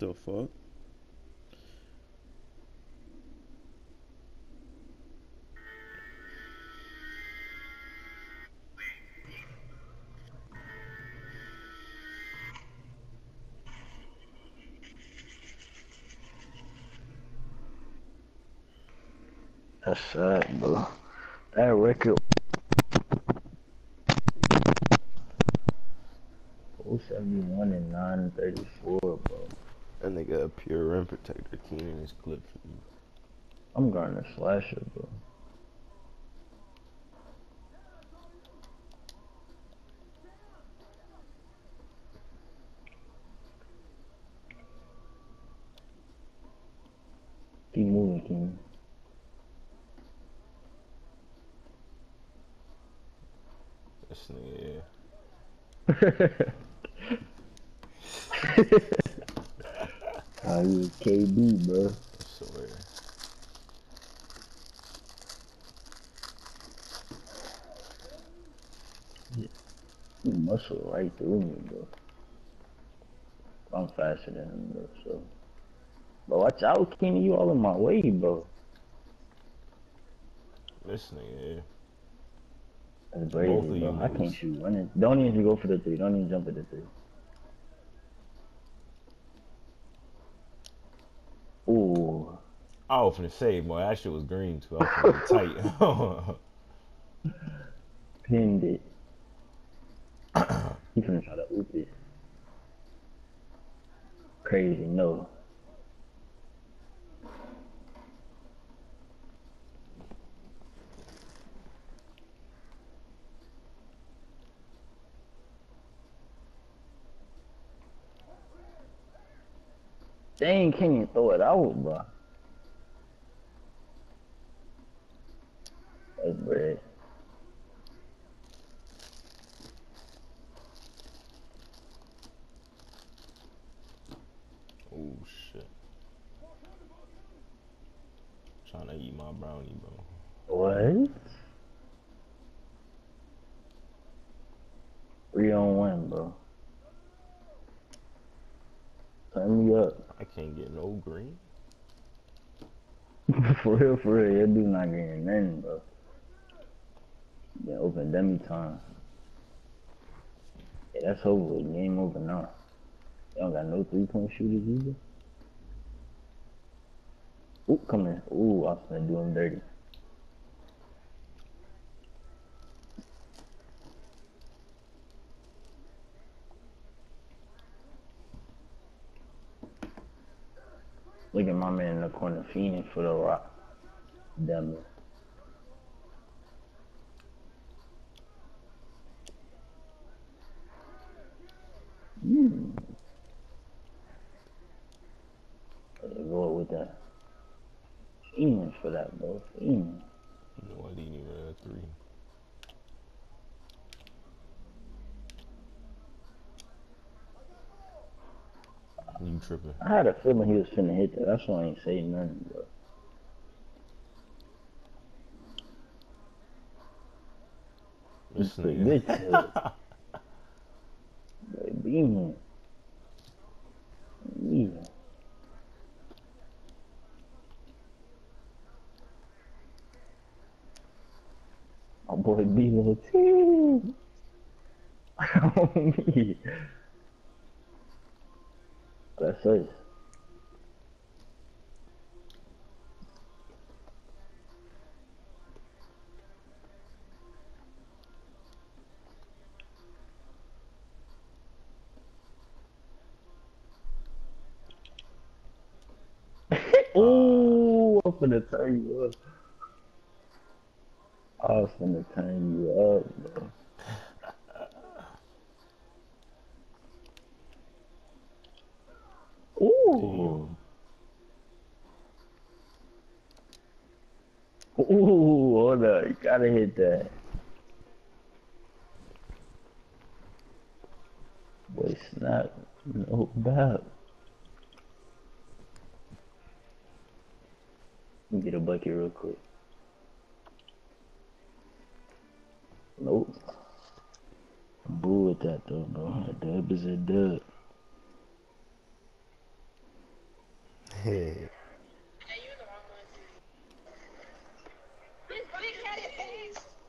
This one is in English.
the fuck? That's sad, bro. That record 071 and 934, bro. That nigga a pure rim protector Keenan his clip for me. I'm going to Slasher, bro. Keep moving, King. This nigga, You KD, bro. I swear. You muscle right through me, bro. I'm faster than him, bro, so. But watch out, Kenny. You all in my way, bro. This nigga, That's both crazy, of you bro. I can't niggas. shoot running. Don't even go for the three. Don't even jump at the three. Ooh. I was finna say, boy, that shit was green too. I was finna get tight. Pinned it. He finna try to oop it. Crazy, no. Dang, can't even throw it out, bro. That's bread. Oh shit. Trying to eat my brownie, bro. What? 3-on-1, bro. Turn me up. I can't get no green. For real, your dude not getting nothing, bro. Been open dummy time. Yeah, that's over with. Game over now. They don't got no 3-point shooters either. Ooh, come in. Ooh, I was gonna do him dirty. Look at my man in the corner fiending for the rock. Dummy. Go with that. Fiending for that, bro. Fiending. No, I didn't even have three. You tripping. I had a feeling he was finna hit that. That's why I ain't say nothing, bro. This Good nigga. tip. Boy, beaming. Yeah. My boy B little team. On me. That's us. Ooh, I'm finna turn you up. I was finna turn you up, bro. Ooh. Damn. Ooh, hold up. You gotta hit that. Boy, snap. No bad. Let me get a bucket real quick. Nope. Bull with that though, bro. A dub is a dub. His big-headed ass.